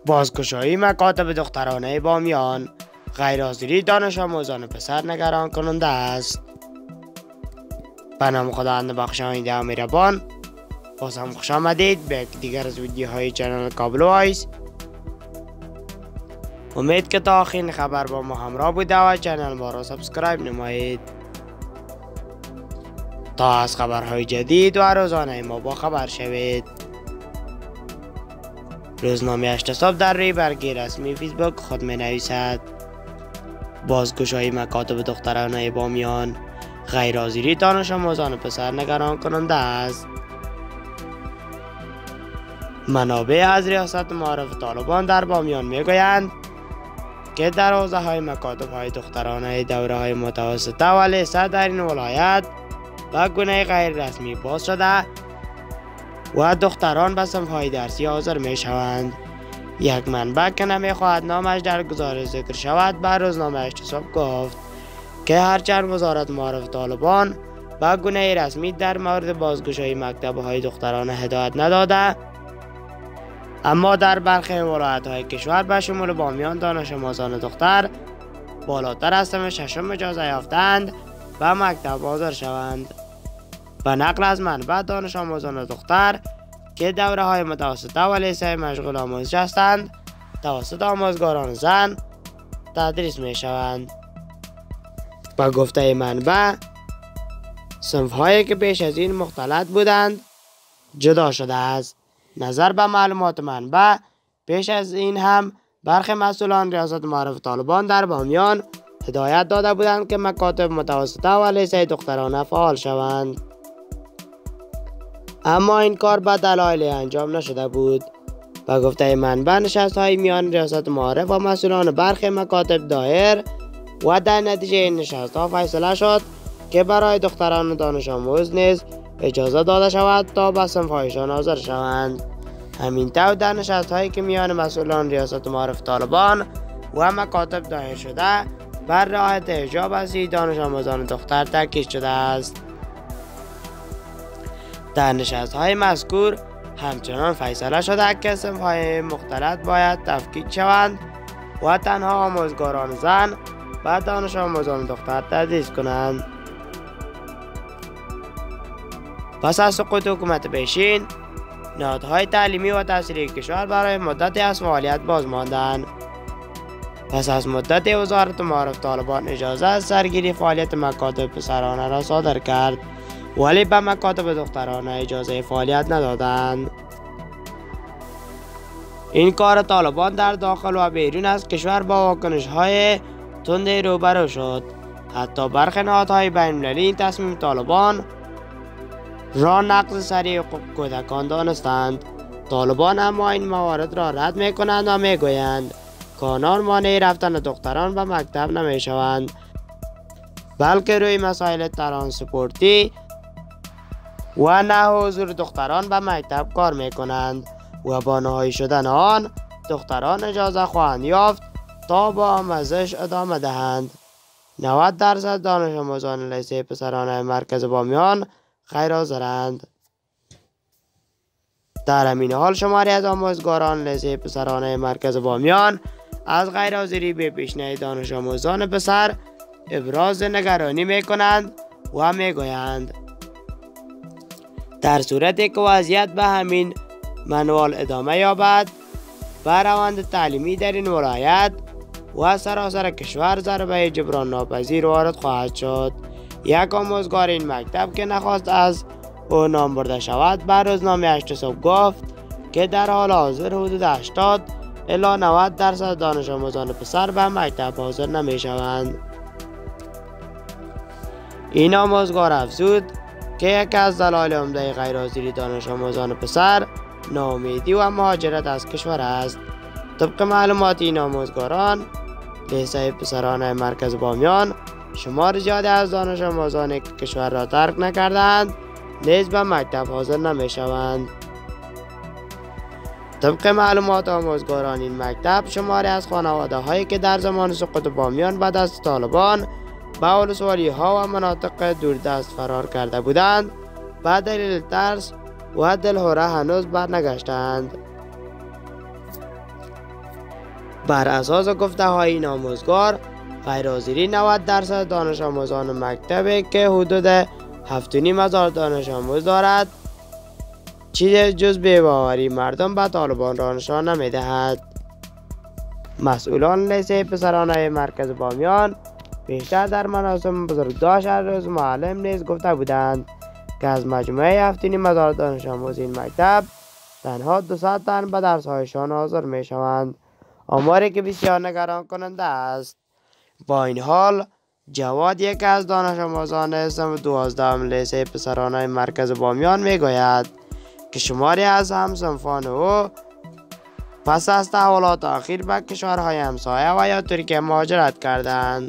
بازگشایی مکاتب دخترانه بامیان، غیرحاضری دانش آموزان پسر نگران کننده است. به نام خداوند بخشاینده و مهربان. باز هم خوش آمدید به دیگر از ویدیوهای چنل کابل وایس. امید که تا آخرین خبر با ما همراه بوده و چنل ما را سابسکرایب نمایید تا از خبرهای جدید و روزانه ما با خبر شوید. روزنامه اشتصاب در روی برگه رسمی فیسبوک خود می نویسد: بازگشایی مکاتب دخترانه بامیان، غیرحاضری دانش آموزان پسر نگران کننده است. منابع از ریاست معارف طالبان در بامیان می گویند که در حوزه های مکاتب های دخترانه دوره های متوسطه و لیسه در این ولایت به گونه غیر رسمی باز شده و دختران به صنف های درسی حاضر می شوند. یک منبع که نمی خواهد نامش در گزارش ذکر شود به روزنامه اشتصاب گفت که هرچند وزارت معارف طالبان به گونه رسمی در مورد بازگشایی مکتب های دخترانه هدایت نداده، اما در برخی ولایت های کشور به شمول بامیان دانش آموزان دختر بالاتر از سن 6 اجازه یافتند و مکتب حاضر شوند. به نقل از منبع دانش آموزان دختر که دوره های متوسطه و لیسه مشغول آموزش هستند توسط آموزگاران زن تدریس می شوند. با گفته منبع صنف هایی که پیش از این مختلط بودند جدا شده است. نظر به معلومات منبع پیش از این هم برخی مسئولان ریاست معارف طالبان در بامیان هدایت داده بودند که مکاتب متوسطه و لیسه دخترانه فعال شوند، اما این کار به دلایل انجام نشده بود. با گفته منبع نشست های میان ریاست معارف و مسئولان برخی مکاتب دایر و در نتیجه این نشست ها فیصله شد که برای دختران دانش آموز نیز اجازه داده شود تا به صنف هایشان حاضر شوند. همین طور در نشست هایی که میان مسئولان ریاست معارف طالبان و مکاتب دایر شده بر رعایت حجاب از دانش آموزان دختر تاکید شده است. در نشست های مذکور همچنان فیصله شده که صنف های مختلط باید تفکیک شوند و تنها آموزگاران زن و دانش آموزان دختر تدریس کنند. پس از سقوط حکومت پیشین، نهادهای تعلیمی و تحصیلی کشور برای مدتی از فعالیت باز ماندند. پس از مدتی وزارت معارف طالبان اجازه از سرگیری فعالیت مکاتب پسرانه را صادر کرد، ولی به مکاتب دخترانه اجازه فعالیت ندادند. این کار طالبان در داخل و بیرون از کشور با واکنش‌های تند روبرو شد. حتی برخی نهادهای بین‌المللی این تصمیم طالبان را نقض سریع حقوق کودکان دانستند. طالبان اما این موارد را رد می کنند و می گویند که آنان مانع رفتن دختران به مکتب نمی شوند، بلکه روی مسائل ترانسپورتی و نه حضور دختران به مکتب کار می کنند و با نهایی شدن آن دختران اجازه خواهند یافت تا با آموزش ادامه دهند. 90% دانش آموزان لیسه پسرانه مرکز بامیان غیر حاضرند. در همین حال شماری از آموزگاران لیسه پسرانه مرکز بامیان از غیرحاضری به پیشنهاد دانش آموزان پسر ابراز نگرانی می کنند و می گویند در صورتی که وضعیت به همین منوال ادامه یابد به روند تعلیمی در این ولایت و سراسر کشور ضربه جبران ناپذیر وارد خواهد شد. یک آموزگار این مکتب که نخواست از او نام برده شود به روزنامه اشتصاب گفت که در حال حاضر حدود 80 الی 90% دانش آموزان پسر به مکتب حاضر نمی شوند. این آموزگار افزود که یکی از دلایل عمده غیرحاضری دانش آموزان پسر ناامیدی و مهاجرت از کشور است. طبق معلومات این آموزگاران لیسه پسرانه مرکز بامیان شمار زیادی از دانش آموزانی که کشور را ترک نکردند نیز به مکتب حاضر نمی شوند. طبق معلومات آموزگاران این مکتب شماری از خانواده هایی که در زمان سقوط بامیان به دست طالبان به ولسوالی ها و مناطق دوردست فرار کرده بودند به دلیل ترس و دلهره هنوز برنگشتند. بر اساس گفته های این آموزگار غیرحاضری 90% دانش آموزان مکتبی که حدود 7,500 دانش آموز دارد چیزی جز بی‌باوری مردم به طالبان را نشان نمی‌دهد. مسئولان لیسه پسرانه مرکز بامیان بیشتر در مراسم بزرگداشت روز معلم نیز گفته بودند که از مجموعه 7,500 دانش آموز این مکتب تنها 200 تن به درس‌هایشان حاضر می‌شوند، آماری که بسیار نگران کننده است. با این حال جواد یکی از دانش آموزان صنف 12 لیسه پسرانه مرکز بامیان میگوید که شماری از همصنفان او پس از تحولات اخیر به کشورهای همسایه و یا ترکیه مهاجرت کردند.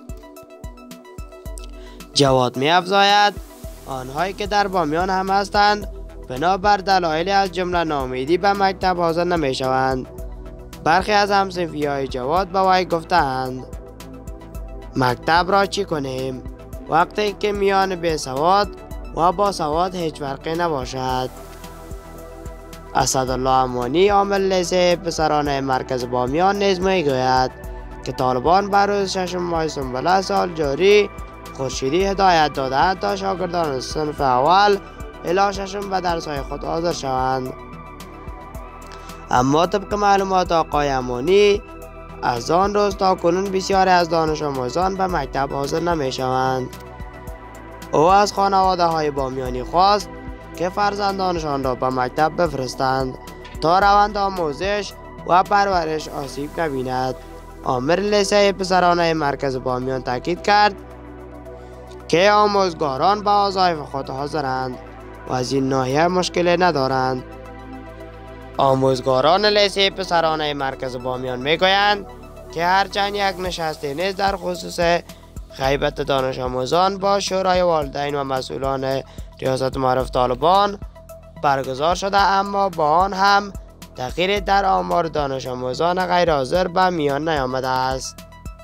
جواد می افزاید آنهایی که در بامیان هم هستند بنابر دلایلی از جمله ناامیدی به مکتب حاضر نمی شوند. برخی از همصنفی های جواد به وی گفتند مکتب را چی کنیم وقتی که میان بیسواد و با سواد هیچ فرقی نباشد. اسدالله امانی عامل لیسه پسرانه مرکز بامیان نیز میگوید که طالبان بر روز 6 ماه سنبله سال جاری خورشیدی هدایت دادند تا شاگردان صنف اول الی 6 به درس‌های خود حاضر شوند، اما طبق معلومات آقای امانی از آن روز تا کنون بسیاری از دانش آموزان به مکتب حاضر نمی شوند. او از خانواده های بامیانی خواست که فرزندانشان را به مکتب بفرستند تا روند آموزش و پرورش آسیب نبیند. آمر لیسه پسرانه مرکز بامیان تاکید کرد که آموزگاران به وظایف خود حاضرند و از این ناحیه مشکلی ندارند. آموزگاران لیسه پسرانه مرکز بامیان میگویند که هرچند یک نشستی نیز در خصوص غیبت دانش آموزان با شورای والدین و مسئولان ریاست معارف طالبان برگزار شده، اما با آن هم تغییری در آمار دانش آموزان غیر حاضر به میان نیامده است.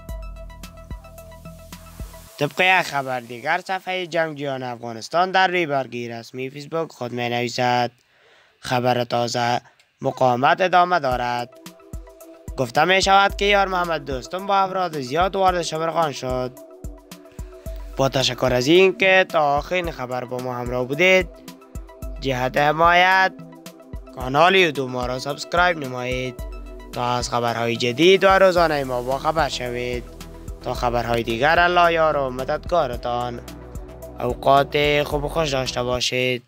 طبق یک خبر دیگر صفحه جنگجویان افغانستان در روی برگی رسمی فیسبوک خود می نویسد خبر تازه مقاومت ادامه دارد. گفته می شود که یار محمد دوستم با افراد زیاد وارد شبرغان شد. با تشکر از این که تا آخرین خبر با ما همراه بودید. جهت حمایت کانال یوتیوب ما را سابسکرایب نمایید تا از خبرهای جدید و روزانه ما با خبر شوید. تا خبرهای دیگر الله یار و مددگارتان. اوقات خوب و خوش داشته باشید.